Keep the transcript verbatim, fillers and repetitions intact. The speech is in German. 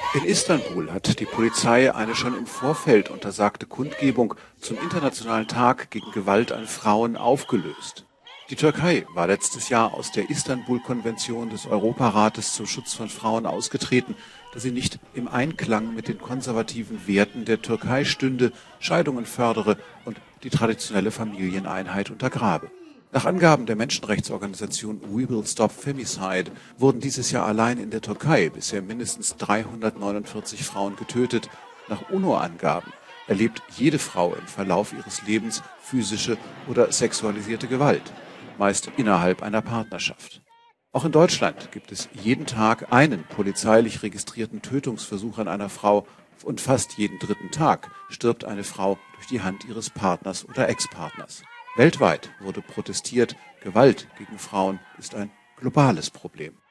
In Istanbul hat die Polizei eine schon im Vorfeld untersagte Kundgebung zum Internationalen Tag gegen Gewalt an Frauen aufgelöst. Die Türkei war letztes Jahr aus der Istanbul-Konvention des Europarates zum Schutz von Frauen ausgetreten, da sie nicht im Einklang mit den konservativen Werten der Türkei stünde, Scheidungen fördere und die traditionelle Familieneinheit untergrabe. Nach Angaben der Menschenrechtsorganisation We Will Stop Femicide wurden dieses Jahr allein in der Türkei bisher mindestens dreihundertneunundvierzig Frauen getötet. Nach UNO-Angaben erlebt jede Frau im Verlauf ihres Lebens physische oder sexualisierte Gewalt, meist innerhalb einer Partnerschaft. Auch in Deutschland gibt es jeden Tag einen polizeilich registrierten Tötungsversuch an einer Frau und fast jeden dritten Tag stirbt eine Frau durch die Hand ihres Partners oder Ex-Partners. Weltweit wurde protestiert, Gewalt gegen Frauen ist ein globales Problem.